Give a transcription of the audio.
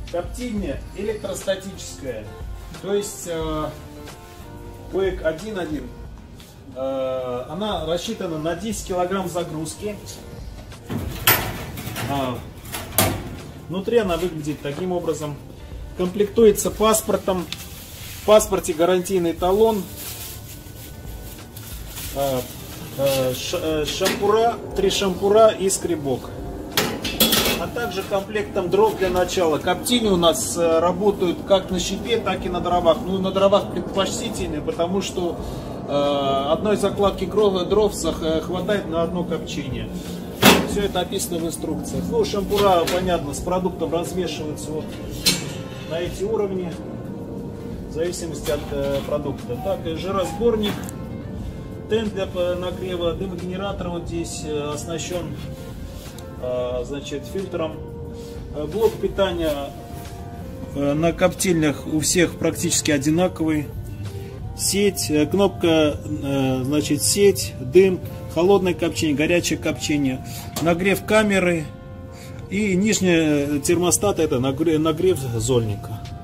Коптильня электростатическая, то есть ОЭК 1.1. Она рассчитана на 10 килограмм загрузки. Внутри она выглядит таким образом. Комплектуется паспортом. В паспорте гарантийный талон. Шампура, 3 шампура и скребок. А также комплектом дров для начала. Коптильни у нас работают как на щепе, так и на дровах. Ну, на дровах предпочтительнее, потому что одной закладки дров хватает на одно копчение. Все это описано в инструкциях. Ну, шампура, понятно, с продуктом развешиваются вот на эти уровни, в зависимости от продукта. Так, жиросборник, тент для нагрева, дымогенератор вот здесь оснащен, значит, фильтром. Блок питания на коптильнях у всех практически одинаковый. Сеть, кнопка, значит, сеть, дым, холодное копчение, горячее копчение, нагрев камеры и нижний термостат — это нагрев зольника.